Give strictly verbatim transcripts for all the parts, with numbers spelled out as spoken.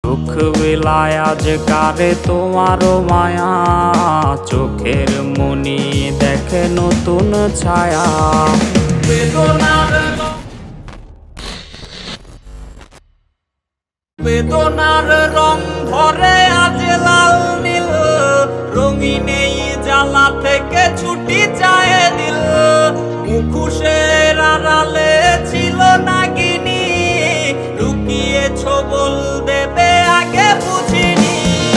সুখ বিলায় আজ কারে তোমারও মায়া, চোখের মনি দেখে নতুন ছায়া। বেদনার বেদনার রং ধরে আজ লাল নীল, রঙিন এই জ্বালা থেকে ছুটি চায় দিল। মুখোশের আড়ালে ছিল নাগিনী, লুকিয়েছ বল দেবে আগে বুঝিনি।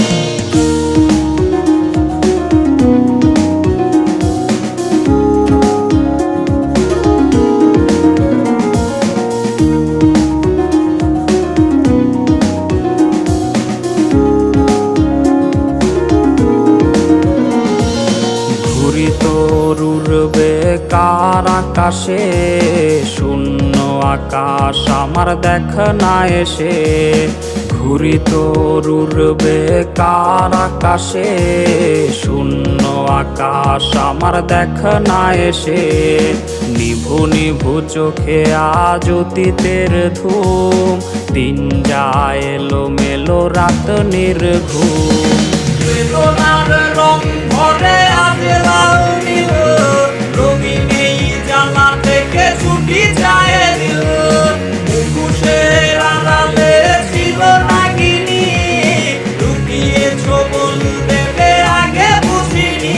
ঘুরি তরুর বেকার আকাশে, শূন্য আকাশ আমার দেখ না এসে। ঘুরি তরুর বেকার আকাশে, শূন্য আকাশ আমার দেখ না এসে। নিভু নিভু চোখে আজ অতীতের ধূম, দিন যায় এলো মেলো রাত নির্ঘুম। বেদনার রং ধরে আজ লাল নীল, রঙিন এই জ্বালা থেকে ছুটি চায় দিল। মুখোশের আড়ালে ছিল নাগিনী, লুকিয়েছ বল দেবে আগে বুঝিনি।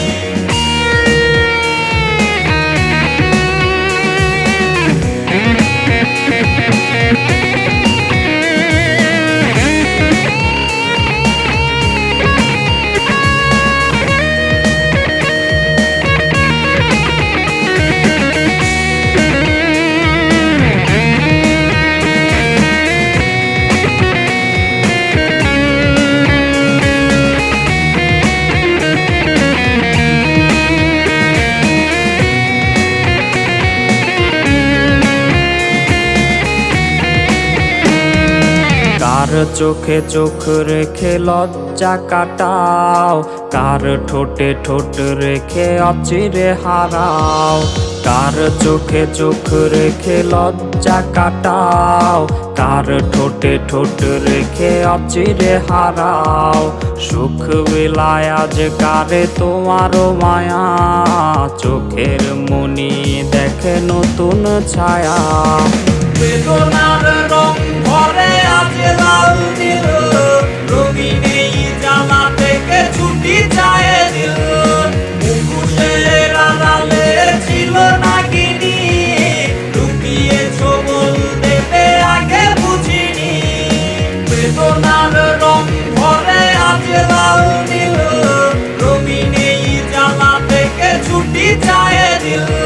কার চোখে চোখ রেখে লজ্জা কাটাও, কার ঠোঁটে ঠোঁট রেখে অচিরে হারাও। কার চোখে চোখ রেখে লজ্জা কাটাও, কার ঠোঁটে ঠোঁট রেখে অচিরে হারাও। সুখ বিলায় আজ কারে তোমারও মায়া, চোখের মনি দেখে নতুন ছায়া। বেদনার রং ধরে আজ লাল নীল, রঙিন এই জ্বালা থেকে ছুটি চায় দিল। মুখোশের আড়ালে ছিল নাগিনী, লুকিয়েছ বল দেবে আগে বুঝিনি। বেদনার রং ধরে আজ লাল নীল, রঙিন এই জ্বালা থেকে ছুটি চায় দিল।